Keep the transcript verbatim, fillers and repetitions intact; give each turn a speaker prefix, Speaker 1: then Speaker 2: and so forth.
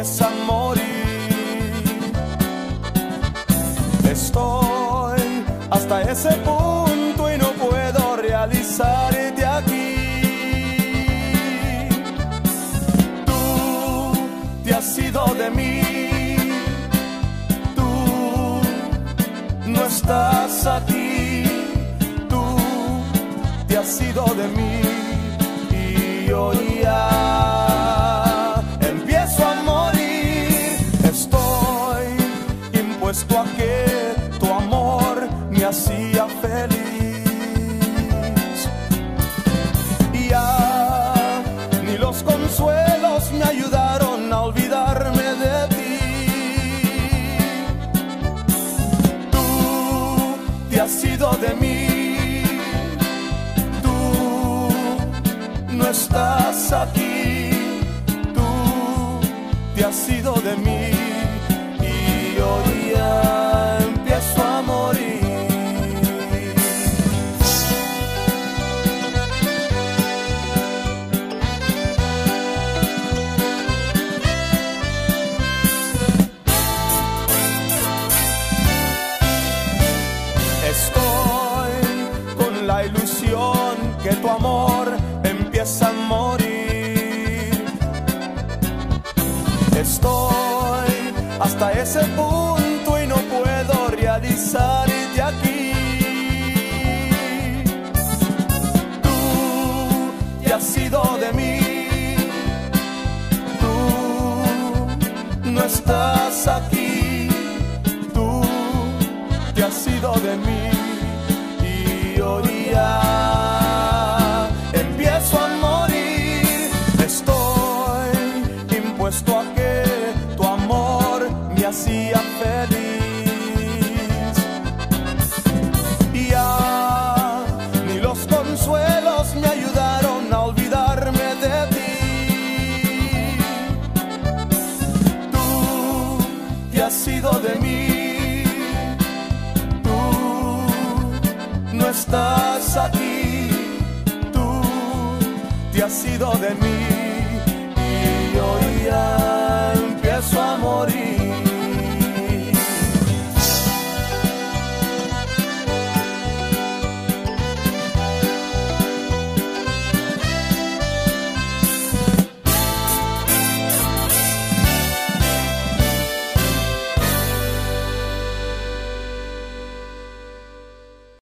Speaker 1: empieza a morir. Estoy hasta ese punto y no puedo realizarte aquí. Tú te has ido de mí, tú no estás aquí, tú te has ido de mí y yo ya empiezo a morir. Estoy impuesto a que tu amor me hacía feliz. Y ya ni los consuelos me ayudaron a olvidarme de ti. Tú te has ido de mí, tú no estás aquí, tú te has ido de mí y yo ya empiezo a morir. Estoy con la ilusión que tu amor empieza a morir. Estoy hasta ese punto y no puedo realizarte aquí. Tú te has ido de mí, tú no estás aquí, tú te has ido de mí y yo ya empiezo a morir. Estoy impuesto a que tu amor me hacía feliz. Y ya ni los consuelos me ayudaron a olvidarme de ti. Tú te has ido de mí, tú no estás aquí, tú te has ido de mí.